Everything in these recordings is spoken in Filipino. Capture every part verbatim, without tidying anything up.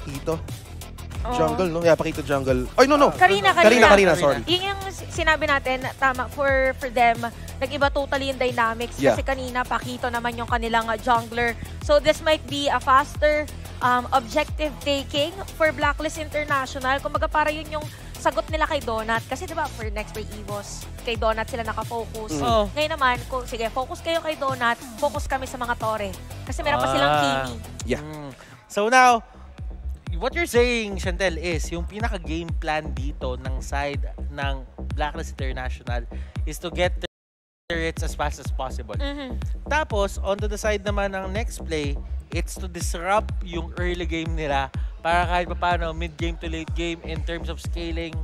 Pakito. Oh. Jungle, no? Yeah, Pakito jungle. Ay, no, no. Karina, Karina, Karina. Karina, sorry. Yung yung sinabi natin, tama, for for them, nag-iba totally yung dynamics. Yeah. Kasi kanina, Pakito naman yung kanilang uh, jungler. So this might be a faster um, objective taking for Blacklist International. Kumbaga para yun yung sagot nila kay Donut. Kasi diba, for next play Evos, kay Donut sila nakafocus. Mm. Oh. Ngayon naman, kung, sige, focus kayo kay Donut, focus kami sa mga Torre. Kasi meron pa silang Ah. Kimi. Yeah. Mm. So now, what you're saying, Chantel, is yung pinaka-game plan dito ng side ng Blacklist International is to get turrets as fast as possible. Mm-hmm. Tapos, onto the side naman ng next play, it's to disrupt yung early game nila para kahit pa paano, mid-game to late game in terms of scaling,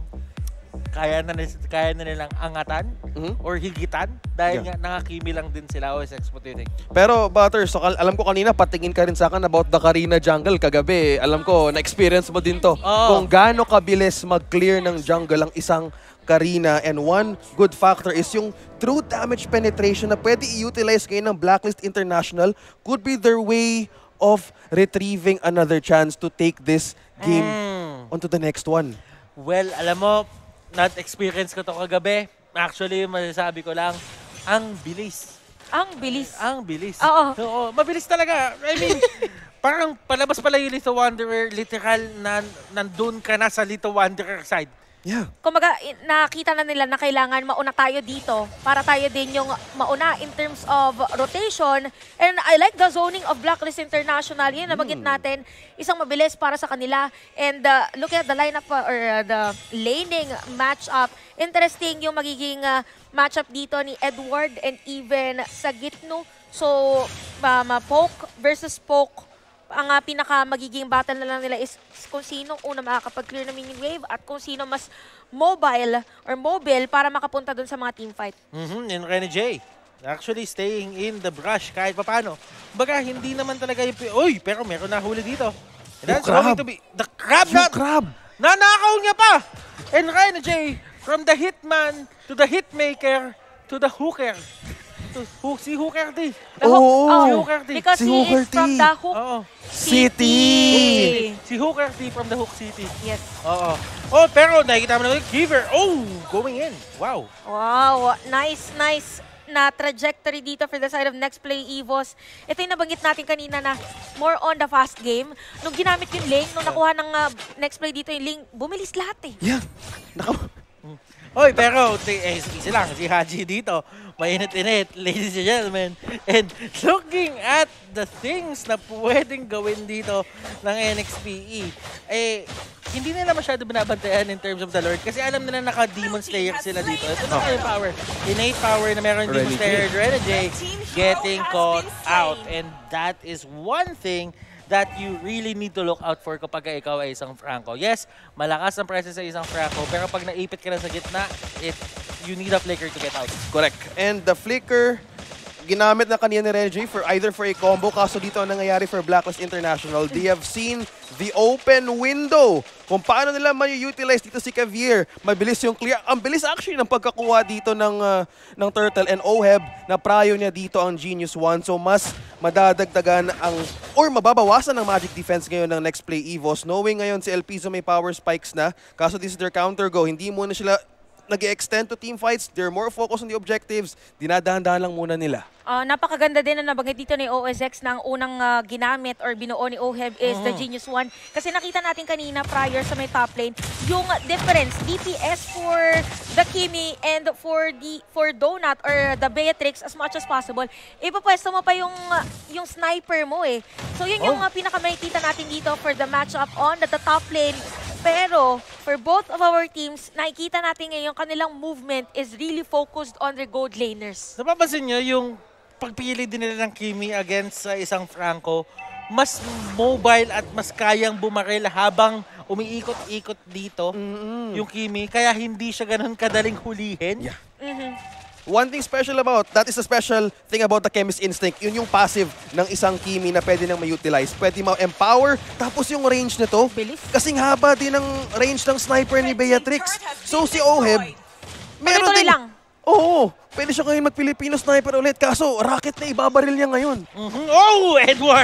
kaya na, kaya na nilang angatan Mm-hmm. or higitan dahil Yeah. nga nakakimi lang din sila. O S X, what do you think? Pero, Butter, so kal- alam ko kanina, patingin ka rin sa akin about the Karina jungle kagabi. Alam ko, na-experience mo din to. Oo. Kung gaano kabilis mag-clear ng jungle ang isang Karina. And one good factor is yung true damage penetration na pwede i-utilize ngayon ng Blacklist International could be their way of retrieving another chance to take this game Mm. onto the next one. Well, alam mo, not-experience ko to kagabi. Actually, masasabi ko lang, ang bilis. Ang bilis. Ang bilis. Oo. Oo, mabilis talaga. I mean, parang palabas pala yung Little Wanderer, literal na nandun ka na sa Little Wanderer side. Yeah. Kumbaga, i- nakita na nila na kailangan mauna tayo dito para tayo din yung mauna in terms of rotation. And I like the zoning of Blacklist International. Yun, nabanggit natin, isang mabilis para sa kanila. And uh, look at the lineup uh, or uh, the laning matchup. Interesting yung magiging uh, matchup dito ni Edward and even sa Gitno. So, um, uh, Poke versus Poke. Ang uh, pinaka magiging battle na lang nila is kung sino una makakapag-clear ng mini wave at kung sino mas mobile or mobile para makapunta dun sa mga teamfight. Mm-hmm. And Rene J, actually staying in the brush kahit papano. Baga, hindi naman talaga yung... Uy, pero meron na huli dito. And that's crab. going to be... The crab Yung na... crab! Nanakaw niya pa! And Rene J, from the hitman to the hitmaker to the hooker. To, who, si Hooker T. The Hook, Oo. oh, Si Hooker T. because Si he Hooker is from T. the Hook Oo. City! Si Hooker T from the Hook City. Yes. Oo. Oh, pero nakikita mo naman, Giver. Oh, going in. Wow. Wow, nice, nice na trajectory dito for the side of next play Evos. Ito yung nabanggit natin kanina na more on the fast game. Nung ginamit yung lane, nung nakuha ng uh, next play dito yung lane, bumilis lahat eh. Yeah. Naka- Oy, pero eh, easy lang. Si Haji dito, mainit-init, ladies and gentlemen. And looking at the things na pwedeng gawin dito ng N X P E, eh, hindi nila masyado binabantayan in terms of the Lord kasi alam nila naka-Demon Slayer sila dito. Ito na yung power. Innate power na meron Demon Slayer, Renegade, getting caught out. And that is one thing that you really need to look out for kapag ikaw ay isang Franco. Yes, malakas ang presence sa isang Franco, pero pag naipit ka na sa gitna, it, you need a flicker to get out. Correct. And the flicker, ginamit na kanina ni Reggie for either for a combo. Kaso dito ang nangyayari for Blacklist International. They have seen the open window. Kung paano nila ma-utilize dito si Cavier. Mabilis yung clear. Ang bilis actually ng pagkakuha dito ng, uh, ng Turtle and Oheb na prayo niya dito ang Genius One. So mas madadagdagan ang or mababawasan ng Magic Defense ngayon ng next play Evos. Knowing ngayon si El Piso may power spikes na. Kaso this is their counter go. Hindi muna sila nag-extend to team fights. They're more focused on the objectives. Dinadahan-dahan lang muna nila. Uh, napakaganda din na nabanggit dito ni O S X na ang unang uh, ginamit or binuo ni Oheb is the Genius One. Kasi nakita natin kanina prior sa may top lane, yung difference, D P S for the Kimi and for the for Donut or the Beatrix as much as possible. Ipapwesto mo pa yung, uh, yung sniper mo eh. So yun yung uh, pinakamakikita natin dito for the matchup on the, the top lane. Pero for both of our teams, nakikita natin ngayon kanilang movement is really focused on their gold laners. Napapansin nyo yung pagpili din nila ng Kimi against sa isang Franco, mas mobile at mas kayang bumaril habang umiikot-ikot dito Mm-mm. yung Kimi, kaya hindi siya ganun kadaling hulihin. Yeah. Mhm. One thing special about, that is a special thing about the Chemist Instinct. Yun yung passive ng isang Kimi na pwede nang ma-utilize. Pwede ma-empower, tapos yung range nito, Bilis. kasing haba din ng range ng sniper ni Beatrix. So si Oheb, meron Tuloy-tuloy din. lang. Oo, pwede siya ngayon mag-Filipino sniper ulit. Kaso, rocket na ibabaril niya ngayon. Mhm. Oh, Edward!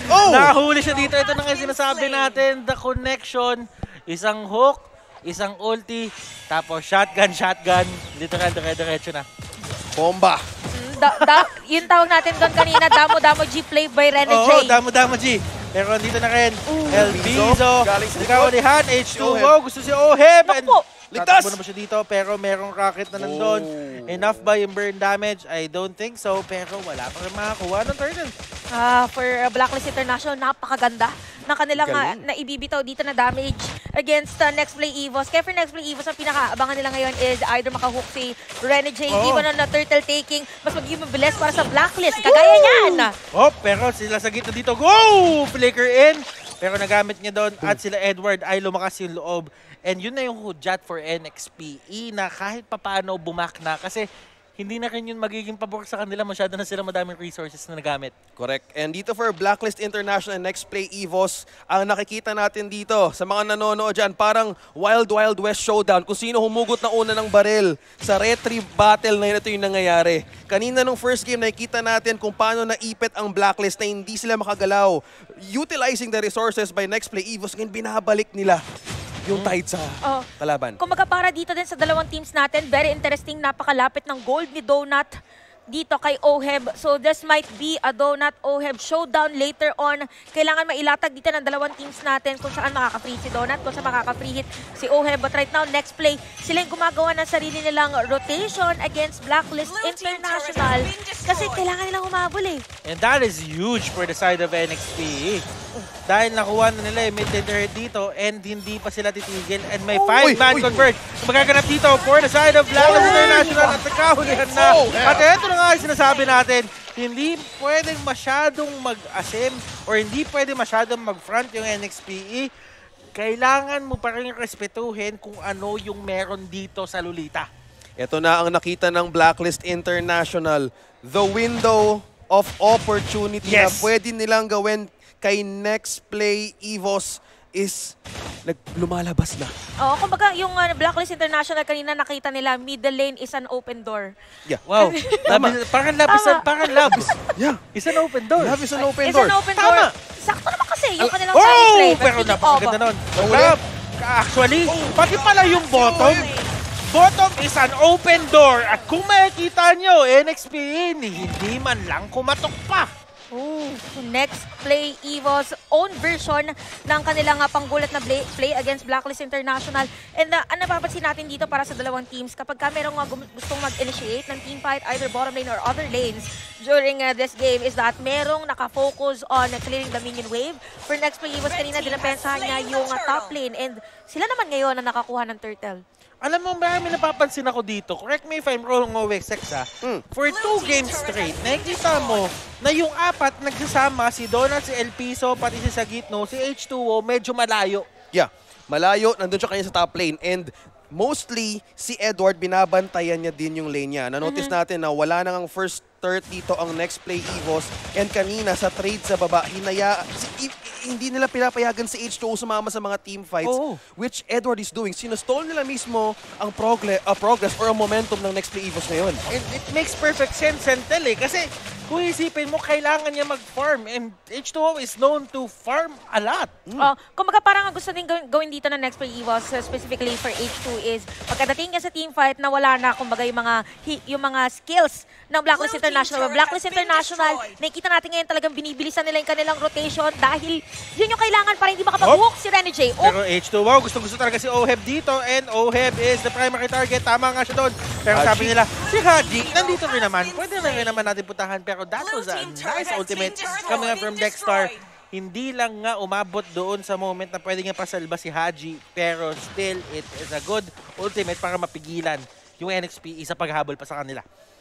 Oh! Nahuli siya dito. Ito na nga sinasabi natin. The connection. Isang hook, isang ulti, tapos shotgun, shotgun. Literal, dire-diretso na. Bomba. Da, da, yung tawag natin doon kanina, Damo-Damo G play by Rene J. Oo, damo-damo G. Pero dito na rin, El Bizo, galing sa nagkaulihan, H two O, Oheb. gusto si Oheb. Naku po. Ligtas! Tatakbo na ba siya dito, pero merong rocket na nandun. Oh. Enough ba yung burn damage? I don't think so, pero wala pa rin makakuha ng turtle. Ah, for uh, Blacklist International, napakaganda ng kanilang uh, Galing. naibibitaw dito na damage against uh, Next Play Evos. Kaya for Next Play Evos, ang pinakaabangan nila ngayon is either makahook si Rene J, Oo. even on the turtle taking, mas magiging mabilis para sa Blacklist. Kagaya niyan! Oh, pero sila sa gitna dito, go! Flicker in. Pero nagamit niya doon at sila Edward ay lumakas yung loob. And yun na yung hudyat for N X P E na kahit papaano bumak na kasi hindi na rin yun magiging pabor sa kanila. Masyado na sila madaming resources na nagamit. Correct. And dito for Blacklist International and Next Play Evos, ang nakikita natin dito sa mga nanonood dyan, parang Wild Wild West Showdown. Kung sino humugot na una ng baril sa retrieve battle na yun, ito yung nangyayari. Kanina nung first game, nakikita natin kung paano naipit ang Blacklist na hindi sila makagalaw. Utilizing the resources by Next Play Evos, ngayon binabalik nila yung tide sa Oh. kalaban. Kung para dito din sa dalawang teams natin, very interesting, napakalapit ng gold ni Donut dito kay Oheb. So this might be a Donut Oheb showdown later on. Kailangan mailatag dito ng dalawang teams natin kung saan makaka-free si Donut, kung saan makaka-free hit si Oheb. But right now, next play, sila yung gumagawa ng sarili nilang rotation against Blacklist International kasi kailangan nilang humabol eh. And that is huge for the side of N X P E. Dahil nakuha na nila yung mid-turret dito and hindi pa sila titigil. And may Oh, five-man uy, uy. convert. Magaganap dito for the side of Blacklist International at nagkahulihan na. Oh, yeah. At ito na nga yung sinasabi natin, hindi pwedeng masyadong mag-asim or hindi pwedeng masyadong mag-front yung N X P E. Kailangan mo pa rin respetuhin kung ano yung meron dito sa Lolita. Ito na ang nakita ng Blacklist International. The window of opportunity na Yes. pwede nilang gawin kay Next Play Evos is nag lumalabas na. Oo, kumbaga yung uh, Blacklist International kanina nakita nila, middle lane is an open door. Yeah. Wow. Tama. Labi- parang labisan, Tama. parang labis. Yeah. Isa na open door. Love is an open Is door. an open Tama. door. Sakto naman kasi yung kanilang Oh! side play. But Pero speaking napakaganda of, nun. Nahuli. Love, actually, pati pala yung bottom. Bottom is an open door. At kung makikita nyo, N X P E, hindi man lang kumatok pa. Oh, next play Evo's own version ng kanilang uh, panggulat na play, play against Blacklist International. And uh, ang napapansin natin dito para sa dalawang teams, kapag ka merong uh, gum- gustong mag-initiate ng team fight, either bottom lane or other lanes during uh, this game, is that merong nakafocus on uh, clearing the minion wave. For next play Evo's, kanina dinapensahan niya yung uh, top lane. And sila naman ngayon ang nakakuha ng turtle. Alam mo, marami napapansin ako dito. Correct me if I'm wrong, O X X, ha? Mm. For two games straight, nakikita mo na yung apat nagsasama, si Donut, si El Piso, pati si Sagitno, si H two O, medyo malayo. Yeah. Malayo, nandun siya kanina sa top lane. And mostly, si Edward, binabantayan niya din yung lane niya. Nanotice natin na wala nang ang first third dito ang Next Play Evos. And kanina, sa trade sa baba, hinaya, si, i- hindi nila pinapayagan si H two O sumama sa mga team fights, Oo. which Edward is doing. Sinustall nila mismo ang progle, uh, progress or ang momentum ng Next Play Evos ngayon. And it makes perfect sense, Sentel, eh. Kasi kung isipin mo, kailangan niya mag-farm. And H two O is known to farm a lot. Oh, kumbaga parang ang gusto din gawin, gawin dito ng next play Evos, uh, specifically for H two, is pagkadating niya sa team fight na wala na kumbaga yung mga hi- yung mga skills ng Blacklist International. Blacklist International, nakikita natin ngayon talagang binibilisan nila yung kanilang rotation dahil yun yung kailangan para hindi makapag-hook si Rene J. Oh, Pero H two O, gusto-gusto talaga si Oheb dito. And Oheb is the primary target. Tama nga siya doon. Pero Haji. sabi nila, si Haji, nandito rin naman. Pwede na rin naman natin putahan. Pero that was a nice ultimate coming up from Dexter. Hindi lang nga umabot doon sa moment na pwede nga pasalba si Haji. Pero still, it is a good ultimate para mapigilan yung N X P E sa paghabol pa sa kanila.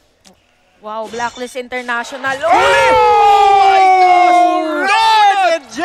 wow, Blacklist International. Oh Oh! my gosh! Rene J!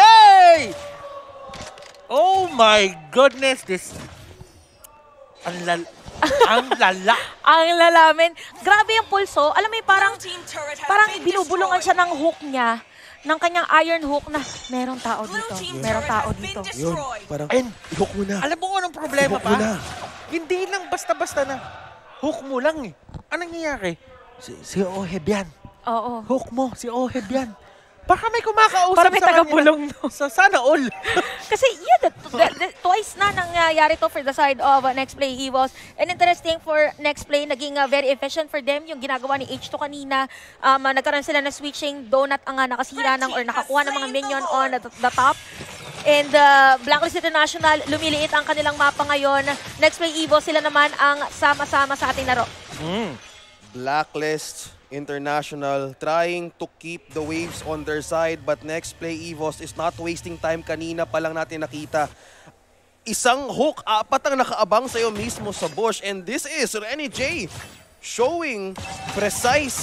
Oh my goodness, this... Ang lal... ang lala. Ang lalamin. Grabe yung pulso. Alam mo yung parang, parang binubulungan siya ng hook niya, ng kanyang iron hook na merong tao dito. Merong tao dito. Yun, parang, And, hook mo na. alam mo kung anong problema Hook mo pa? na. Hindi lang basta-basta na. Hook mo lang eh. Anong nangyayari? Si, si Oheb yan. Oo. Hook mo, si Oheb yan. Baka may kumakausap Para may sa tagapulong, kanila. Sa sana all. Kasi yeah, the, the, the, twice na nangyayari to for the side of uh, Next Play Evos. And interesting for Next Play, naging uh, very efficient for them yung ginagawa ni H two kanina. Um, uh, nagkaroon sila na switching, Donut ang uh, nakasira ng or nakakuha ng mga minion on the, the top. And uh, Blacklist International, lumiliit ang kanilang mapa ngayon. Next Play Evos, sila naman ang sama-sama sa ating laro. Mm. Blacklist International trying to keep the waves on their side, but Next Play Evos is not wasting time. Kanina pa lang natin nakita isang hook, apat ang nakaabang sa'yo mismo sa bush, and this is Renny J showing precise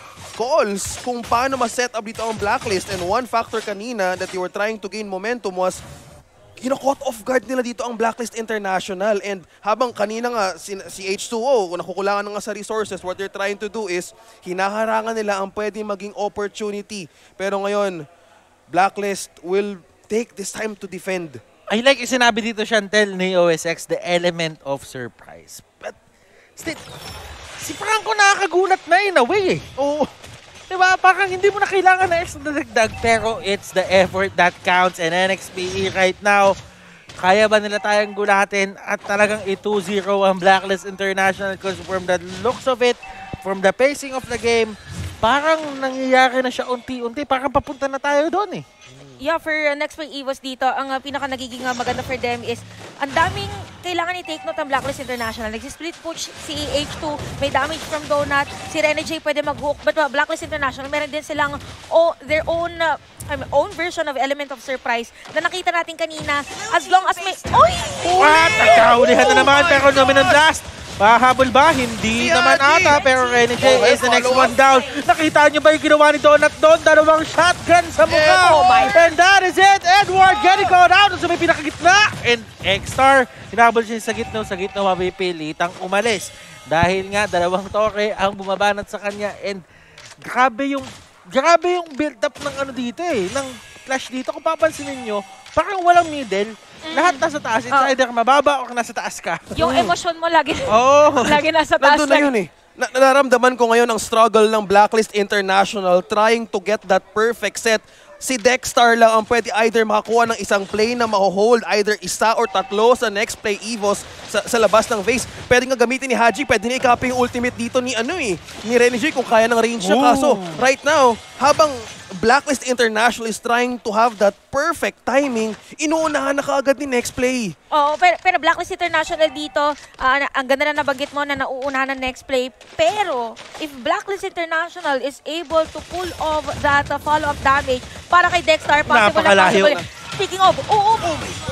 calls kung paano ma-set up dito ang Blacklist. And one factor kanina that you were trying to gain momentum was kina-caught off guard nila dito ang Blacklist International. And habang kanina nga si, si H two O, kung nakukulangan na nga sa resources, what they're trying to do is hinaharangan nila ang pwedeng maging opportunity. Pero ngayon, Blacklist will take this time to defend. I like yung sinabi dito, Chantel, ni O S X, the element of surprise. But still, si Franco nakakagulat na in a way eh. Oh, Diba? Parang hindi mo na kailangan na extra dagdag, pero it's the effort that counts. And N X P E right now, kaya ba nila tayong gulatin at talagang i two zero ang Blacklist International? Because from the looks of it, from the pacing of the game, parang nangyayari na siya unti-unti. Parang papunta na tayo doon eh. Yeah, for uh, Next Play Evos dito, ang uh, pinaka nagiging uh, maganda for them is ang daming kailangan i-take note ang Blacklist International. Nag-split push si H two, may damage from Donut, si Renny J pwede mag-hook, but uh, Blacklist International, meron din silang oh, their own uh, I mean, own version of element of surprise na nakita natin kanina. As long as may... Oy! What? Nagkahulihan na naman, pero Dominant Blast. Pahabol ba? Hindi Yeah, naman ata, pero Renny J Oh, is the next follow one up. down. Nakita niyo ba yung ginawa ni Donut doon? Dalawang shotgun sa mukha. Oh my- And that is it. Edward getting caught out sa may pinakagitna. And X-Star, hinabol siya sa gitna. Sa gitna, mapipilitang umalis. Dahil nga, dalawang tore ang bumabanat sa kanya. And grabe yung, grabe yung build-up ng ano dito eh. Ng flash dito. Kung papansinin nyo, parang walang middle. Lahat nasa taas. It's Oh. either mababa o nasa taas ka. Yung emosyon mo lagi, Oh. lagi nasa taas. nandun na yun eh. Na nararamdaman ko ngayon ang struggle ng Blacklist International trying to get that perfect set. Si Dexstar lang ang pwede either makakuha ng isang play na maho-hold either isa or tatlo sa Next Play Evos sa, sa labas ng base. Pwede nga gamitin ni Haji, pwede na i-copy yung ultimate dito ni ano eh, ni Renny J kung kaya ng range niya. Ooh. Kaso right now, habang Blacklist International is trying to have that perfect timing, inuunahan na kaagad ni Next Play. Oo, pero, pero Blacklist International dito, ah, na- ang ganda na nabanggit mo na nauunahan ng Next Play. Pero, if Blacklist International is able to pull off that uh, follow-up damage para kay Dexstar, possible na Napakalayo. possible. Speaking of, oo, oo.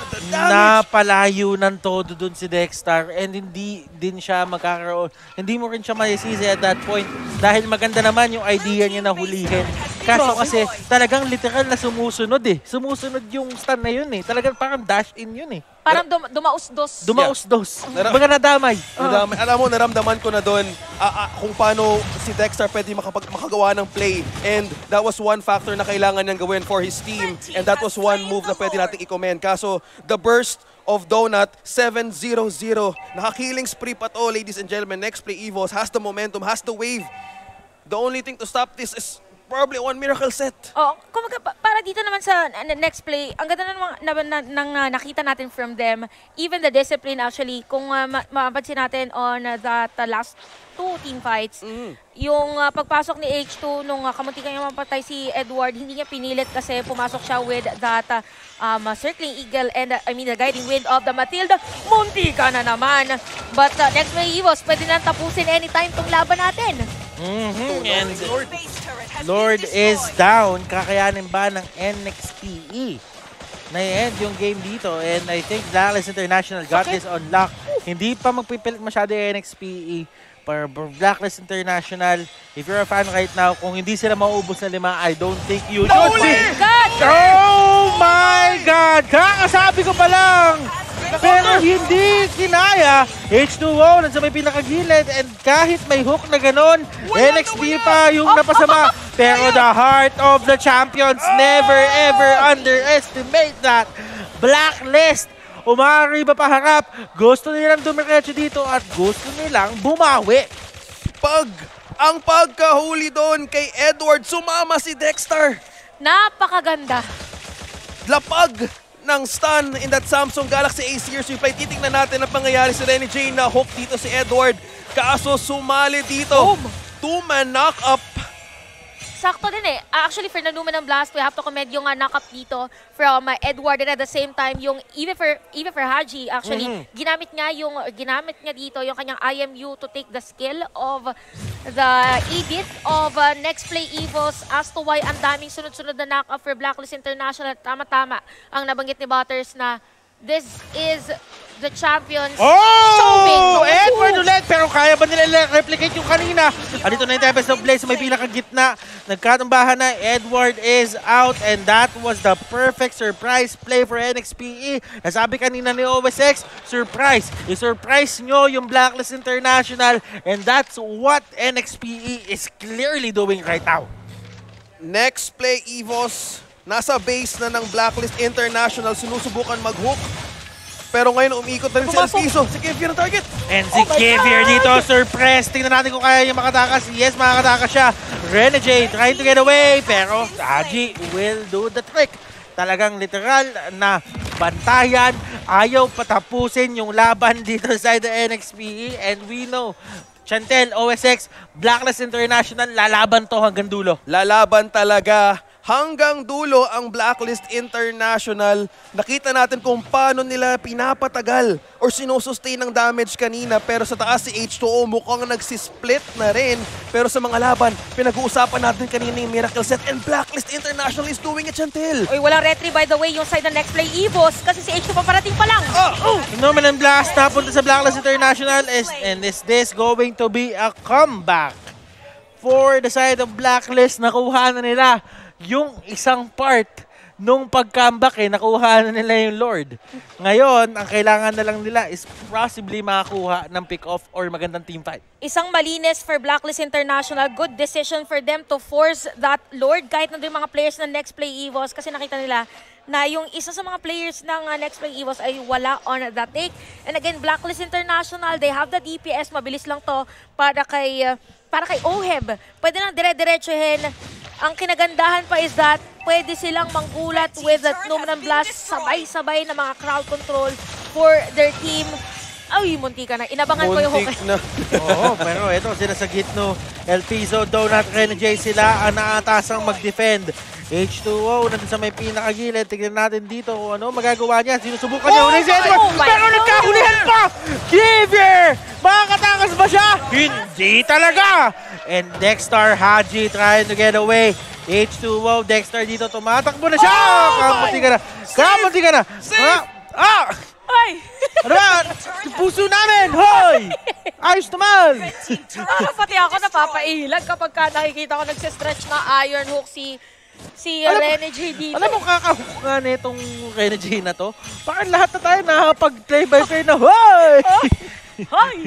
Napalayo ng todo dun si Dexstar and hindi din siya magkakaroon. Hindi mo rin siya maisisi at that point dahil maganda naman yung idea niya na hulihin. Kaso kasi talagang literal na sumusunod eh. Sumusunod yung stun na yun eh. Talagang parang dash in yun eh. Parang dum dumaus-dos. Dumaus-dos. Nara- Baga nadamay. Nadamay. Alam mo, naramdaman ko na doon ah, ah, kung paano si Dexstar pwede makapag makagawa ng play. And that was one factor na kailangan niyang gawin for his team. And that was one move na pwede nating i-commend. Kaso, the burst of Donut, seven zero zero. Nakakilling spree pa to, ladies and gentlemen. Next Play Evos has the momentum, has the wave. The only thing to stop this is probably one miracle set. Oh, kumaga, pa- para dito naman sa uh, Next Play, ang ganda na naman na, na, nang, uh, nakita natin from them, even the discipline actually, kung uh, ma mapansin natin on uh, that uh, last two team fights, Mm. yung uh, pagpasok ni H two nung uh, kamuntikan niya mapatay si Edward, hindi niya pinilit kasi pumasok siya with that uh, um, uh, circling eagle and uh, I mean the guiding wind of the Matilda. Muntika na naman. But uh, Next Play Evos, pwede na tapusin anytime tong laban natin. Mm-hmm. And Lord is down. Kakayanin ba ng N X P E? Na-end yung game dito. And I think Blacklist International got this on lock. Hindi pa magpipilit masyado yung N X P E. Para Blacklist International, if you're a fan right now, kung hindi sila mauubos na lima, I don't think you should Oh be. my God! Oh my God! Kakasabi ko pa lang! Pero hindi kinaya. H two O nasa may pinakagilid and kahit may hook na ganon, N X P pa yung napasama. Pero the heart of the champions, never ever underestimate that. Blacklist, umari ba paharap? Gusto nilang dumiretso dito at gusto nilang bumawi. Pag ang pagkahuli doon kay Edward, sumama si Dexstar. Napakaganda. Lapag ng stun in that Samsung Galaxy A series replay. Titingnan natin ang pangyayari si Renny J na hook dito si Edward. Kaso sumali dito. Boom. Two-man knock-up. Sakto din eh. Uh, actually, for nanuman ng Blast, we have to commend yung uh, knock-up dito from uh, Edward. And at the same time, yung even for, even for Haji, actually, mm-hmm. ginamit niya yung ginamit niya dito yung kanyang I M U to take the skill of the edit of uh, next play Evos as to why ang daming sunod-sunod na knock-up for Blacklist International. Tama-tama ang nabanggit ni Butters na this is the champions oh! showing. Edward ulit! Pero kaya ba nila replicate yung kanina? Andito na yung Tempest of Blaze sa may pinakagitna. Nagkatambahan na. Edward is out and that was the perfect surprise play for N X P E. Nasabi kanina ni O S X, surprise. I-surprise nyo yung Blacklist International and that's what N X P E is clearly doing right now. Next play Evos. Nasa base na ng Blacklist International. Sinusubukan mag-hook. Pero ngayon umikot na rin si Alpizo. Si Kevier ang target. And si oh Kevier dito, surprise. Tingnan natin kung kaya niya makatakas. Yes, makakatakas siya. Renegade trying to get away. Pero Haji will do the trick. Talagang literal na bantayan. Ayaw patapusin yung laban dito sa the N X P E. And we know, Chantel, O S X, Blacklist International, lalaban to hanggang dulo. Lalaban talaga. Hanggang dulo ang Blacklist International. Nakita natin kung paano nila pinapatagal or sinusustain ng damage kanina. Pero sa taas si H two O mukhang nagsisplit na rin. Pero sa mga laban, pinag-uusapan natin kanina yung Miracle Set. And Blacklist International is doing it, Chantel. Uy, walang retry by the way yung side ng next play Evos. Kasi si H two paparating pa lang. Oh, oh. Norman and Blast napunta sa Blacklist International. Is, and is this going to be a comeback? For the side of Blacklist, nakuha na nila yung isang part nung pag-comeback eh, nakuha na nila yung Lord. Ngayon, ang kailangan na lang nila is possibly makakuha ng pick-off or magandang team fight. Isang malinis for Blacklist International. Good decision for them to force that Lord kahit nandun yung mga players ng next play Evos kasi nakita nila na yung isa sa mga players ng uh, next play Evos ay wala on that take. And again, Blacklist International, they have the D P S. Mabilis lang to para kay, uh, para kay Oheb. Pwede nang dire-diretsuhin. Ang kinagandahan pa is that pwede silang manggulat with the Numan Blast, sabay-sabay na mga crowd control for their team. Ay, munti ka na. Inabangan ko yung hook. Muntik na. Oo, pero ito sila sa gitno. Alpizo, Donut, Renegade sila ang naatasang mag-defend. H two O nandun sa may pinakagilid. Tignan natin dito kung ano magagawa niya. Sinusubukan niya ulit si Edward. Oh pero nagkahulihan pa! Xavier! Makakatakas ba siya? Hindi talaga! And Dexter, Haji trying to get away. H two O, Dexter dito tumatakbo na siya! Oh, kamunti ka na! Kamunti ka na! Ah! Ah! Ay! Ano ba? Yung puso namin! Hoy! Ayos naman! Ah, pati ako napapailag kapag ka nakikita ko nagsistretch na iron hook si si uh, Renegade dito. Alam mo, kakahook nga na itong Renegade na to. Bakit lahat na tayo nakapag-play by play na, hoy! Hoy!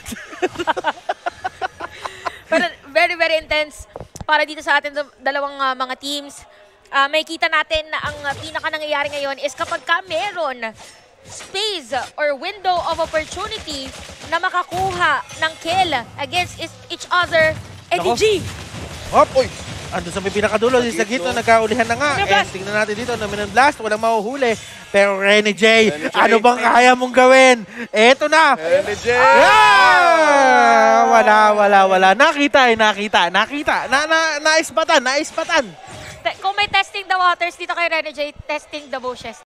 Pero very, very intense para dito sa atin dalawang uh, mga teams. Uh, may kita natin na ang uh, pinaka nangyayari ngayon is kapag ka meron space or window of opportunity na makakuha ng kill against each other, Eddie G. Hop! Uy! Ando sa may pinakadulo, sa gitno, nagkaulihan na nga. And tingnan natin dito, Numan Blast, walang mahuhuli. Pero Renny J, ano bang kaya mong gawin? Eto na! Renny J! Ah! Wala, wala, wala. Nakita eh, nakita, nakita. Na, na, naispatan, naispatan. Kung may testing the waters dito kay Renny J, testing the bushes.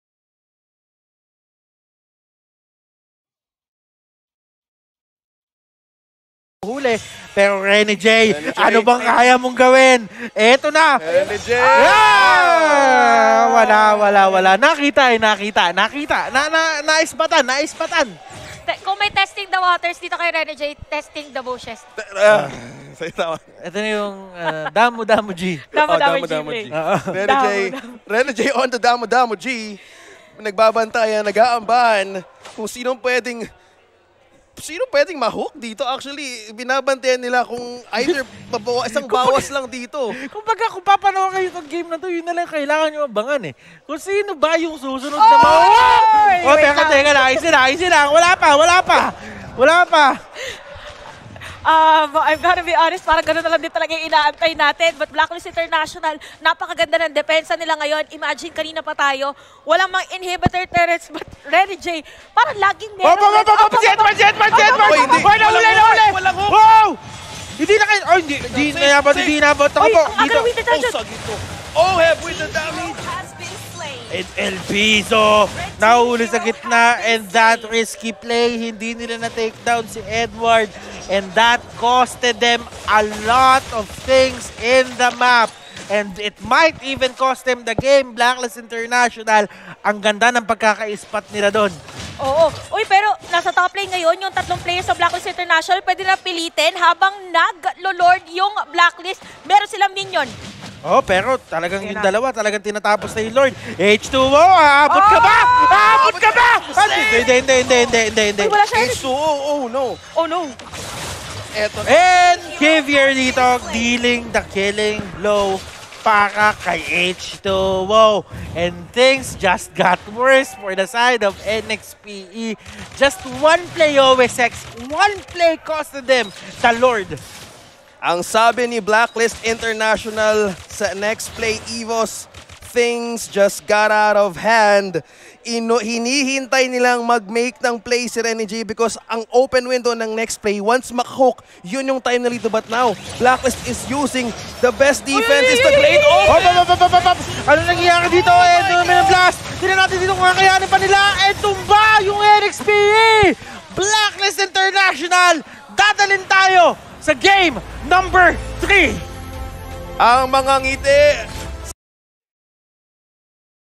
Huli. Pero Renny J, Renny J, ano bang kaya mong gawin? Eto na! Renny J! Ah! Wala, wala, wala. Nakita eh, nakita, nakita. Na, na, naispatan, naispatan. Kung may testing the waters dito kay Renny J, testing the bushes. Uh, Ito na yung uh, Damo Damo G. Damo Damo oh, G. G. Uh, Renny J, Renny J on the Damo Damo G. Nagbabantayan, nag-aambahan kung sinong pwedeng Sino pwedeng ma-hook dito? Actually, binabantayan nila kung either babawa, isang bawas lang dito. Kung baga, kung papanood kayo itong game na to, yun na lang kailangan nyo abangan eh. Kung sino ba yung susunod na ma-hook? O, teka, teka lang. Ayos lang, ayos lang. Wala pa, wala pa. Wala pa. Um, I'm gonna be honest, parang gano'n na lang din talaga yung inaantay natin. But Blacklist International, napakaganda ng depensa nila ngayon. Imagine, kanina pa tayo, walang mga inhibitor turrets, but Renny J, parang laging meron. Oh, oh, oh, oh, oh, Jet, man, Jet, man, Jet, man! Oh, hindi. Oh, nahuli, Walang nahuli! hook, walang hook. Wow! Hindi na kayo, oh, hindi, hindi na yabot, hindi na yabot. Ako Oy, po, ang dito. agawin na Oh, sagit to. Oh, have with the damage. And El Piso, nahuli sa gitna, and that risky play, hindi nila na-take down si Edward. And that costed them a lot of things in the map. And it might even cost them the game. Blacklist International, ang ganda ng pagkaka-spot nila doon. Oo. Uy, pero nasa top lane ngayon, yung tatlong players sa Blacklist International, pwede na pilitin habang nag-lord yung Blacklist. Meron silang minion. Oh, pero talagang Ayan yung na. dalawa, talagang tinatapos na yung Lord. H two O, aabot ka ba? Aabot ka ba? Ah, Hindi, hindi, hindi, hindi, hindi, hindi, hindi. Uy, wala siya. H two O, oh no. Oh no. Eto na. And Xavier dito dealing the killing blow para kay H two O. And things just got worse for the side of N X P E. Just one play O S X, one play costed them the Lord. Ang sabi ni Blacklist International sa next play EVOS, things just got out of hand. Ino, hinihintay nilang mag-make ng play si Renny J because ang open window ng next play, once makahook, yun yung time na rito. But now, Blacklist is using the best defense is the great Oh, open. pap, pap, pap, pap, pap. Ano nangyayari dito? Ito naman ang blast. Tignan natin dito kung kakayanin pa nila. And tumba yung N X P E. Blacklist International. Dadalhin tayo sa game number three. Ang mga ngiti